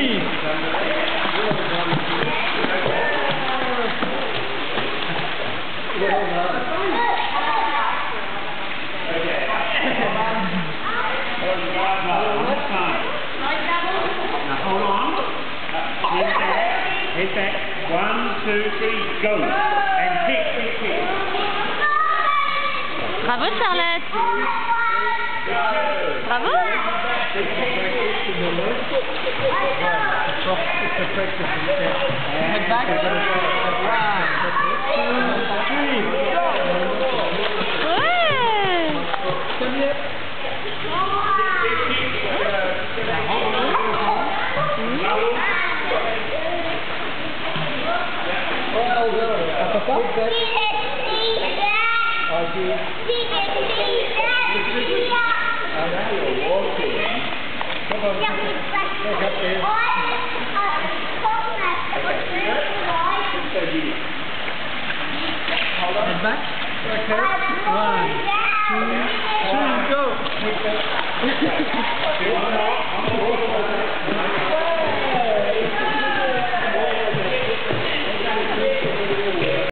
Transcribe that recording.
Steve. Hit back. 1, 2, 3, go. And kick. Bravo Charlotte. Bravo. Head back. 1, 2, 3, go. Head back. Okay. 1, 2, 3, go.